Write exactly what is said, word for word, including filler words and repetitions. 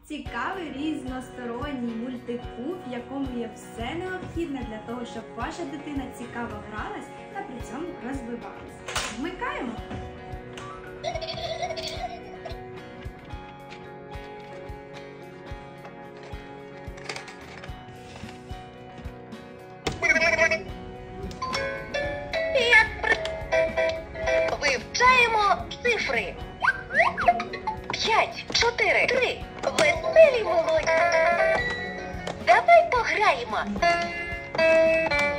Цікавий різносторонній мультикуб, в якому є все необхідне для того, щоб ваша дитина цікаво гралась та при цьому розвивалась. Вмикаємо! Вивчаємо цифри. П'ять, чотири, три. Веселі молоді. Давай пограємо.